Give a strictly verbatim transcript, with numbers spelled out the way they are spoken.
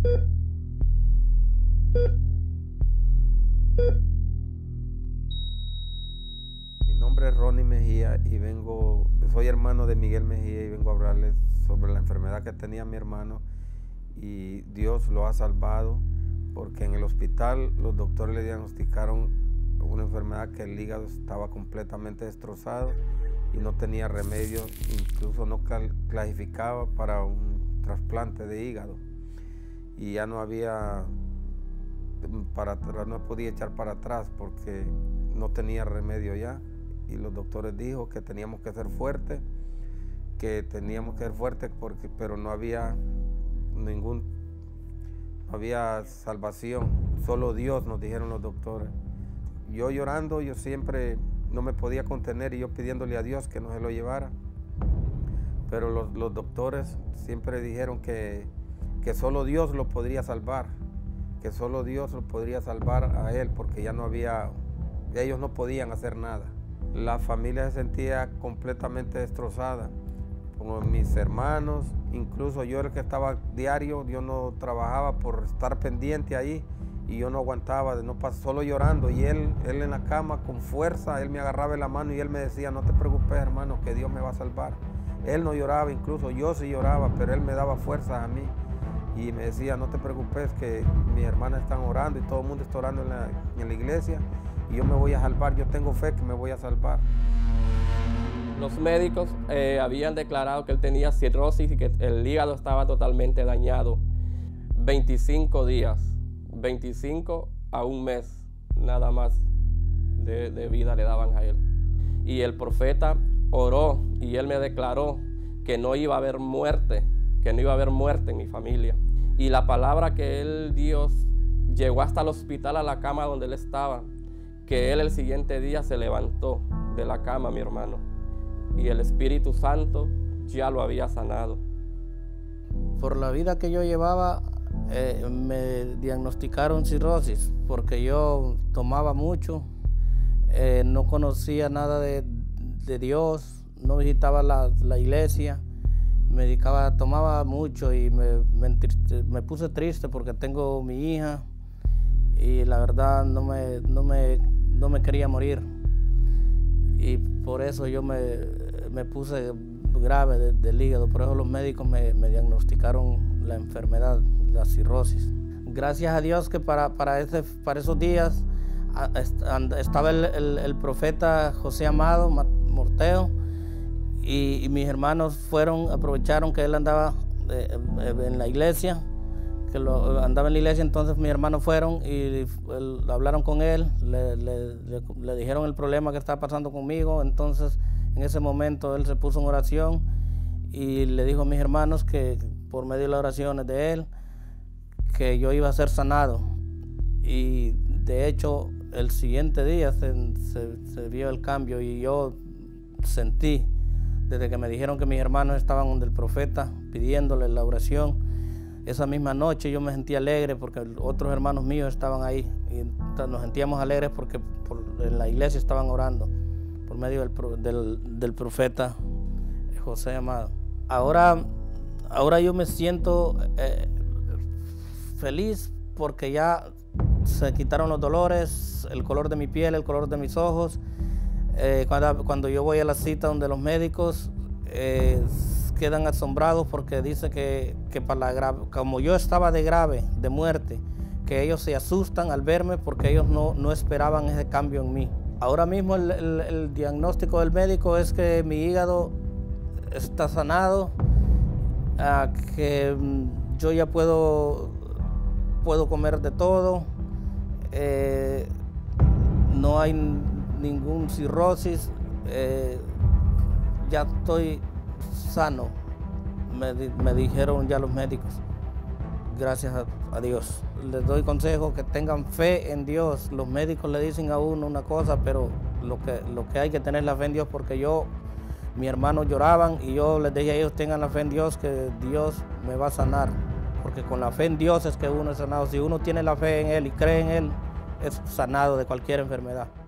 Mi nombre es Ronnie Mejía y vengo, soy hermano de Miguel Mejía y vengo a hablarles sobre la enfermedad que tenía mi hermano y Dios lo ha salvado porque en el hospital los doctores le diagnosticaron una enfermedad que el hígado estaba completamente destrozado y no tenía remedio, incluso no clasificaba para un trasplante de hígado y ya no había para no podía echar para atrás porque no tenía remedio ya. Y los doctores dijo que teníamos que ser fuertes, que teníamos que ser fuertes porque, pero no había ningún, no había salvación, solo Dios, nos dijeron los doctores. Yo llorando, yo siempre no me podía contener y yo pidiéndole a Dios que no se lo llevara. Pero los, los doctores siempre dijeron que, que solo Dios lo podría salvar, que solo Dios lo podría salvar a él porque ya no había, ellos no podían hacer nada. La familia se sentía completamente destrozada, como mis hermanos, incluso yo el que estaba diario, yo no trabajaba por estar pendiente ahí y yo no aguantaba, de no pasar, solo llorando y él, él en la cama con fuerza, él me agarraba en la mano y él me decía, no te preocupes hermano, que Dios me va a salvar. Él no lloraba, incluso yo sí lloraba, pero él me daba fuerza a mí y me decía, no te preocupes que mis hermanas están orando y todo el mundo está orando en la, en la iglesia y yo me voy a salvar, yo tengo fe que me voy a salvar. Los médicos eh, habían declarado que él tenía cirrosis y que el hígado estaba totalmente dañado. veinticinco días, veinticinco a un mes nada más de, de vida le daban a él. Y el profeta oró y él me declaró que no iba a haber muerte, que no iba a haber muerte en mi familia. Y la palabra que él dio llegó hasta el hospital, a la cama donde él estaba, que él el siguiente día se levantó de la cama, mi hermano, y el Espíritu Santo ya lo había sanado. Por la vida que yo llevaba, eh, me diagnosticaron cirrosis, porque yo tomaba mucho, eh, no conocía nada de, de Dios, no visitaba la, la iglesia, me dedicaba, tomaba mucho y me, me, me puse triste porque tengo mi hija y la verdad no me, no me, no me quería morir. Y por eso yo me, me puse grave de, del hígado, por eso los médicos me, me diagnosticaron la enfermedad, la cirrosis. Gracias a Dios que para, para, ese, para esos días estaba el, el, el profeta José Amado Morteo y, y mis hermanos fueron, aprovecharon que él andaba eh, en la iglesia, que lo, andaba en la iglesia, entonces mis hermanos fueron y el, hablaron con él, le, le, le, le dijeron el problema que estaba pasando conmigo, entonces en ese momento él se puso en oración y le dijo a mis hermanos que por medio de las oraciones de él, que yo iba a ser sanado. Y de hecho el siguiente día se, se, se vio el cambio y yo sentí, desde que me dijeron que mis hermanos estaban donde el profeta pidiéndole la oración, esa misma noche yo me sentí alegre porque otros hermanos míos estaban ahí y nos sentíamos alegres porque por, en la iglesia estaban orando por medio del, del, del profeta José Amado. Ahora, ahora yo me siento eh, feliz porque ya se quitaron los dolores, el color de mi piel, el color de mis ojos. Eh, cuando, cuando yo voy a la cita donde los médicos eh, quedan asombrados porque dice que, que para la grave, como yo estaba de grave, de muerte, que ellos se asustan al verme porque ellos no, no esperaban ese cambio en mí. Ahora mismo el, el, el diagnóstico del médico es que mi hígado está sanado, uh, que yo ya puedo, puedo comer de todo, eh, no hay ningún cirrosis, eh, ya estoy sano, me, me dijeron ya los médicos, gracias a, a Dios. Les doy consejo que tengan fe en Dios. Los médicos le dicen a uno una cosa, pero lo que, lo que hay que tener la fe en Dios, porque yo, mis hermanos lloraban y yo les dije a ellos, tengan la fe en Dios, que Dios me va a sanar, porque con la fe en Dios es que uno es sanado. Si uno tiene la fe en Él y cree en Él, es sanado de cualquier enfermedad.